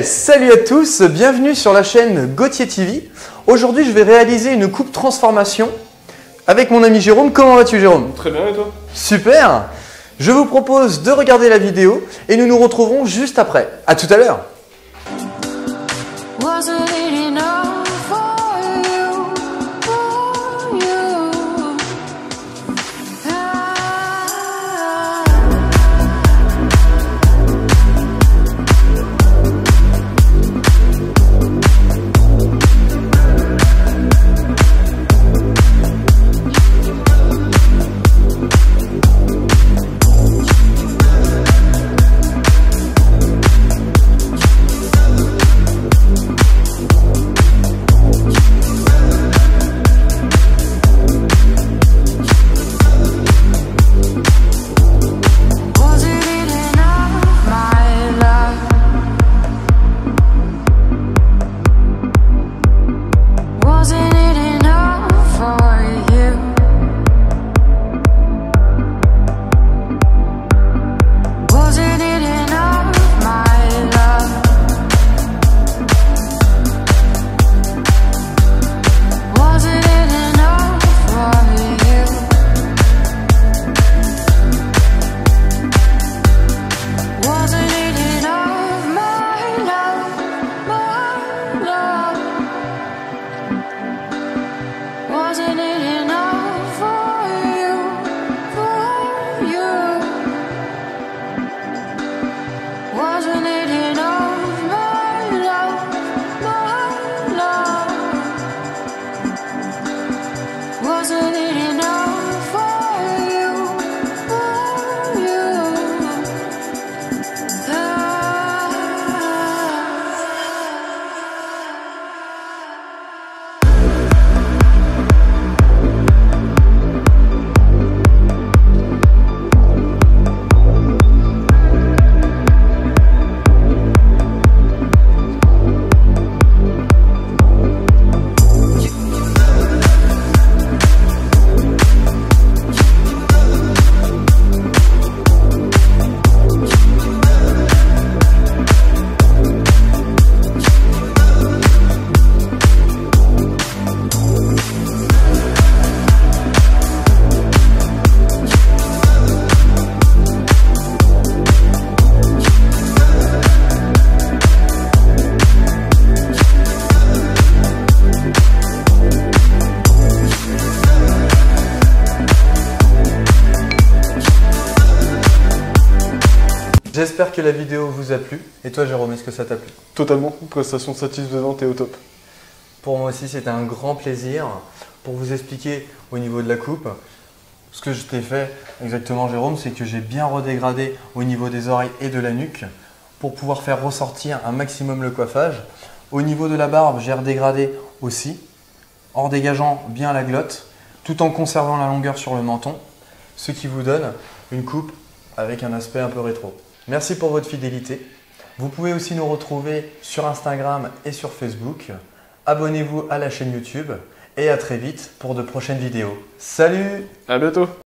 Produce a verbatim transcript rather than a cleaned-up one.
Salut à tous, bienvenue sur la chaîne Gauthier T V. Aujourd'hui, je vais réaliser une coupe transformation avec mon ami Jérôme. Comment vas-tu, Jérôme? Très bien, et toi? Super. Je vous propose de regarder la vidéo et nous nous retrouverons juste après. À tout à l'heure. J'espère que la vidéo vous a plu. Et toi, Jérôme, est-ce que ça t'a plu? Totalement, prestation satisfaisante et au top. Pour moi aussi, c'était un grand plaisir pour vous expliquer au niveau de la coupe. Ce que je t'ai fait exactement, Jérôme, c'est que j'ai bien redégradé au niveau des oreilles et de la nuque pour pouvoir faire ressortir un maximum le coiffage. Au niveau de la barbe, j'ai redégradé aussi, en dégageant bien la glotte, tout en conservant la longueur sur le menton, ce qui vous donne une coupe avec un aspect un peu rétro. Merci pour votre fidélité. Vous pouvez aussi nous retrouver sur Instagram et sur Facebook. Abonnez-vous à la chaîne YouTube et à très vite pour de prochaines vidéos. Salut! À bientôt!